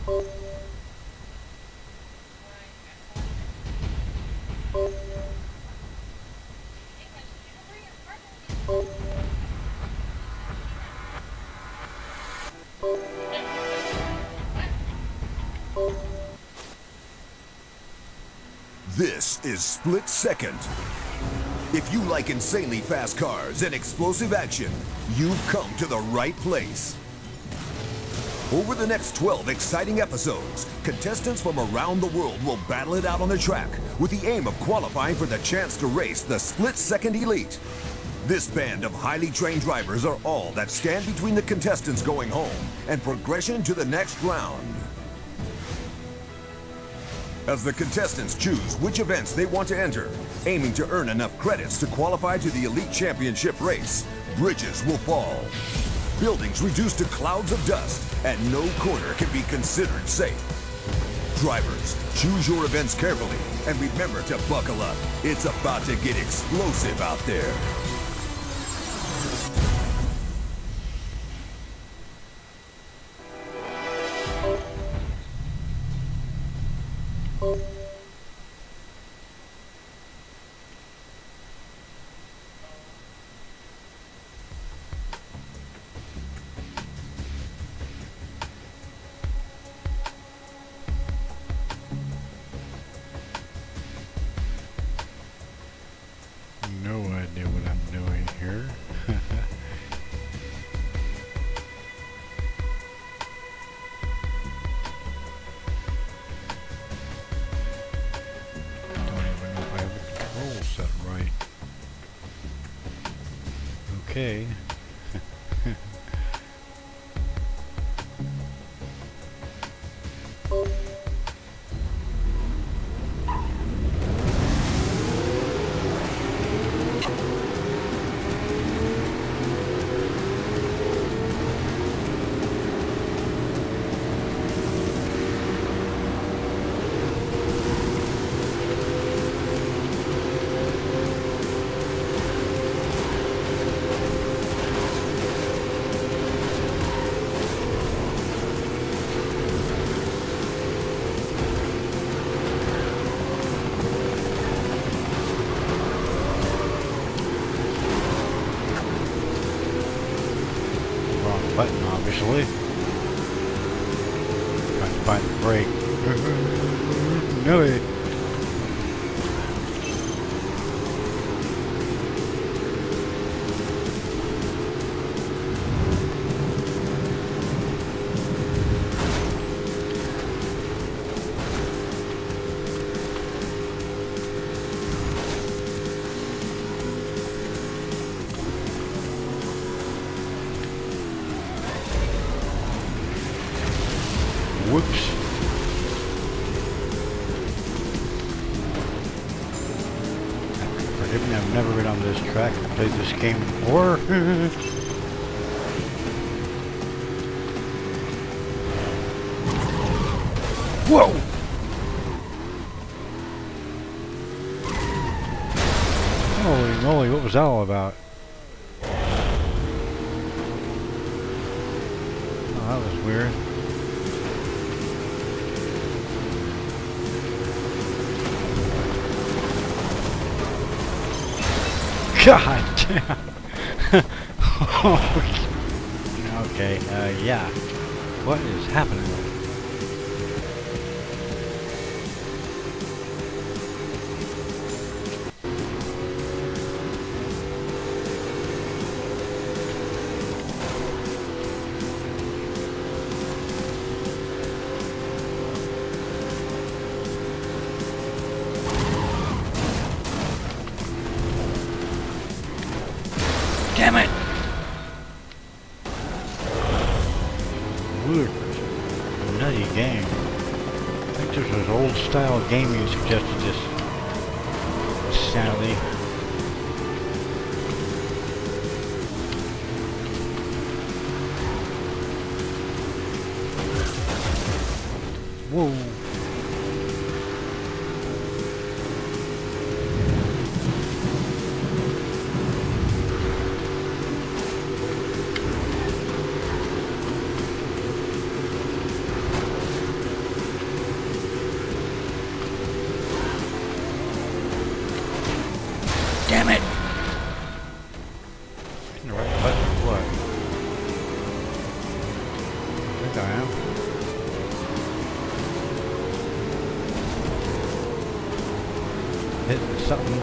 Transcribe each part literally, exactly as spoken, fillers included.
This is Split Second. If you like insanely fast cars and explosive action, you've come to the right place. Over the next twelve exciting episodes, contestants from around the world will battle it out on the track with the aim of qualifying for the chance to race the Split Second Elite. This band of highly trained drivers are all that stand between the contestants going home and progression to the next round. As the contestants choose which events they want to enter, aiming to earn enough credits to qualify to the Elite Championship race, bridges will fall, buildings reduced to clouds of dust, and no corner can be considered safe. Drivers, choose your events carefully and remember to buckle up. It's about to get explosive out there. No idea what I'm doing here. Don't even know if I have the controls set right. Okay. Button, obviously. Trying to find the brake. No way. Whoops. Forgive me, I've never been on this track and played this game before. Whoa! Holy moly, what was that all about? Oh, that was weird. God damn. Okay, uh, yeah. What is happening? Damn it! Weird. Nutty game. I think this was old style gaming suggested this. Sadly. Whoa. something.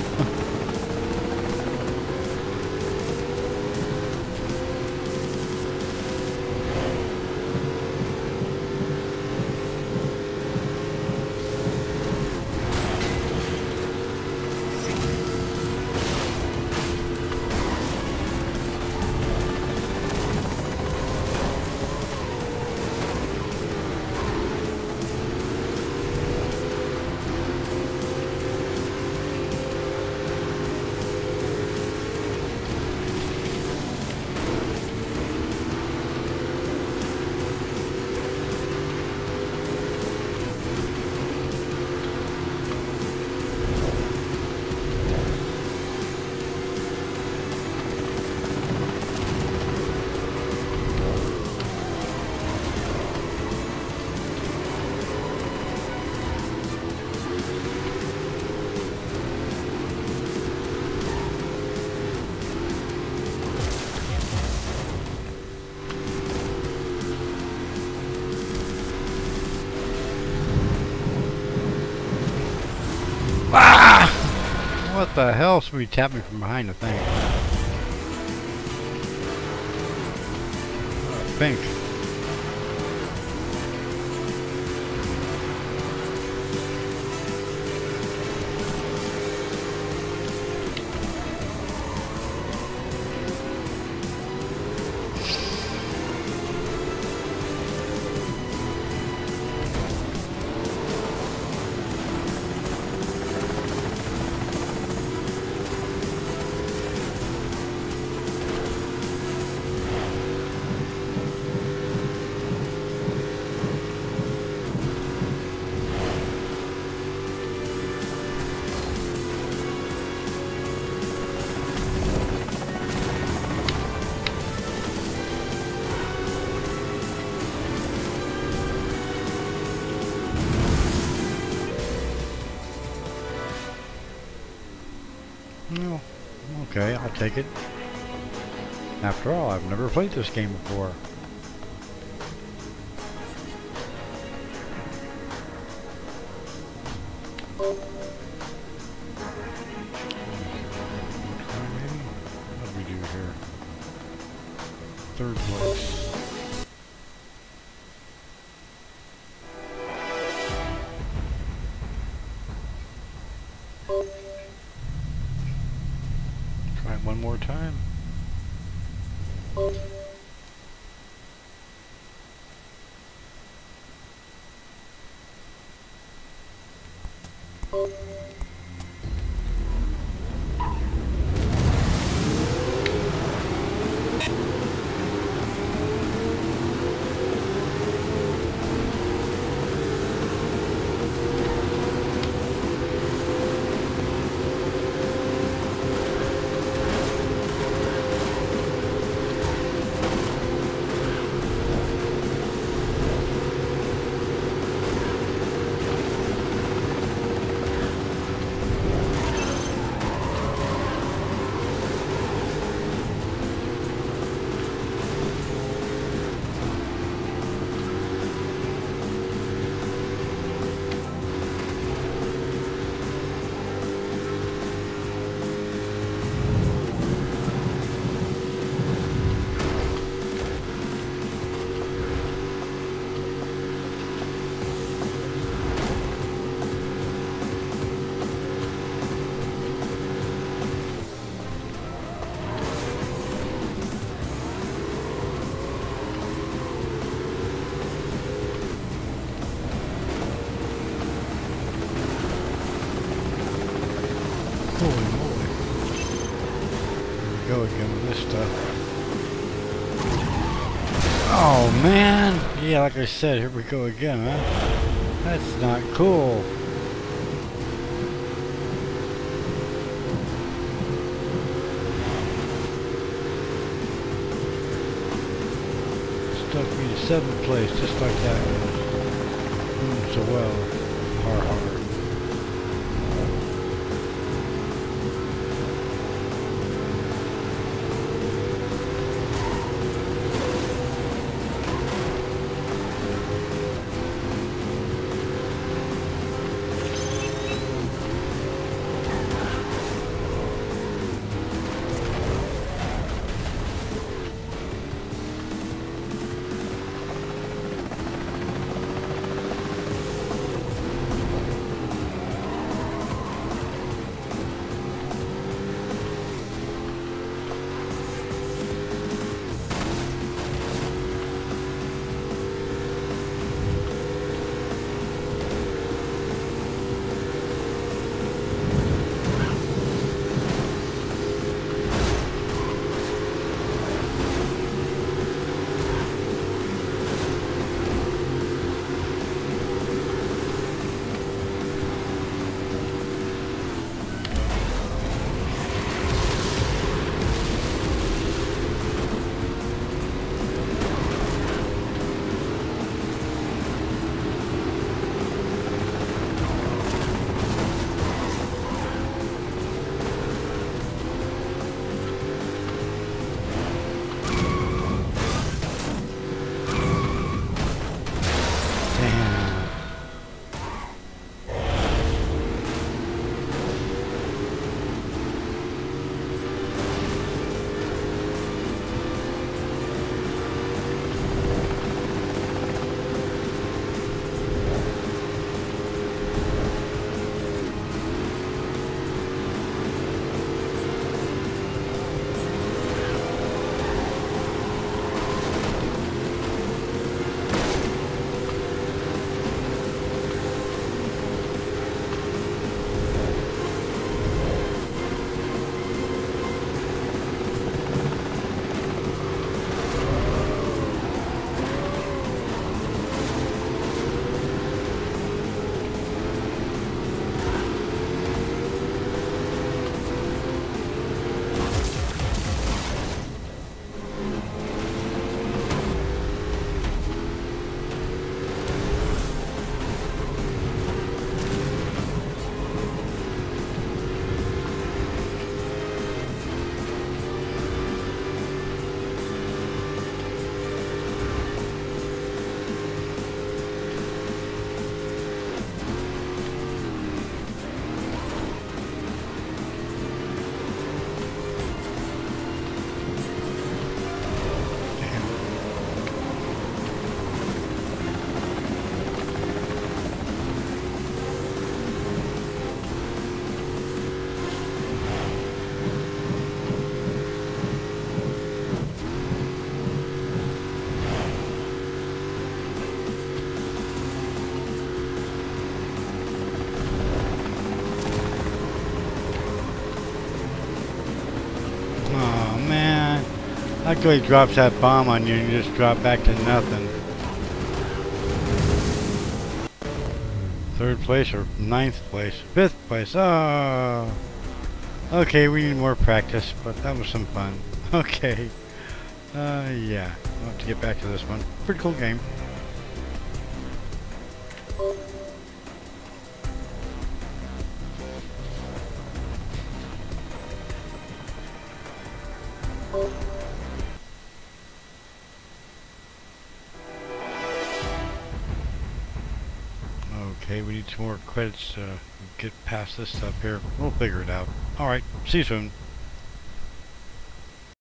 What the hell? Somebody tapped me from behind the thing. Oh, pink. No. Okay, I'll take it. After all, I've never played this game before. What do we do here? Third place. Try it one more time. Holy moly. Here we go again with this stuff. Oh man! Yeah, like I said, here we go again, huh? That's not cool. Stuck me to seventh place, just like that. Mm, so well. Har har. I go he drops that bomb on you and you just drop back to nothing. Third place or ninth place? Fifth place. Oh. Okay, we need more practice, but that was some fun. Okay. Uh, yeah. I'll have to get back to this one. Pretty cool game. Okay, we need some more credits to get past this stuff here. We'll figure it out. Alright, see you soon.